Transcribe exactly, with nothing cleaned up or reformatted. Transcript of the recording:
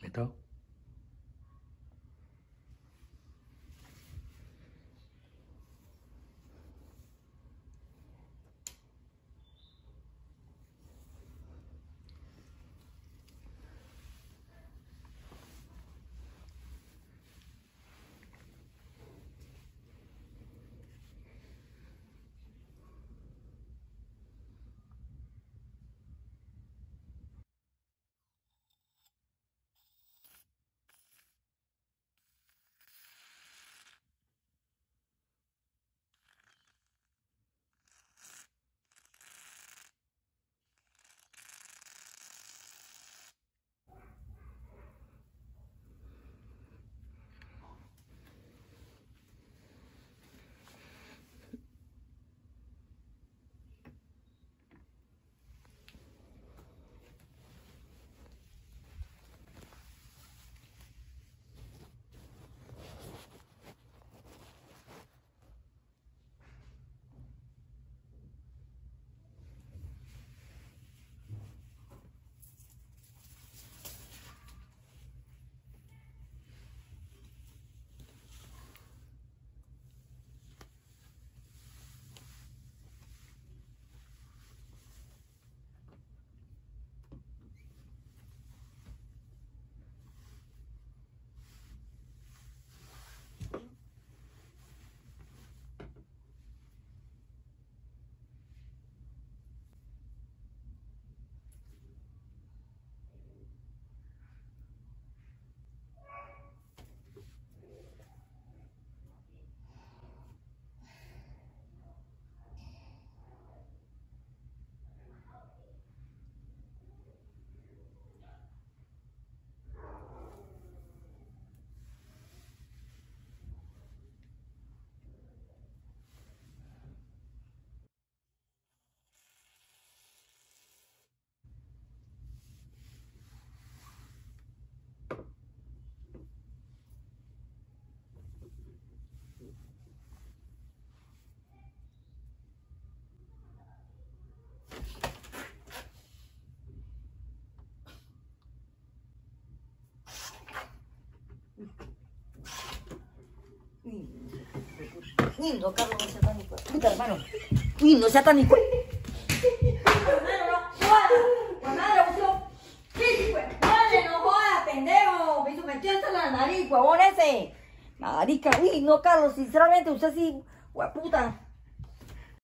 ¿Esto? Uy, no, Carlos, no sea tan hijo de puta, hermano. Uy, no sea tan hijo de... Hermano, no jodas. La madre, usted... Sí, pues, madre, no jodas, pendejo. Me hizo metió hasta la nariz, huevón ese. Marica, uy, no, Carlos, sinceramente, usted sí, hueputa.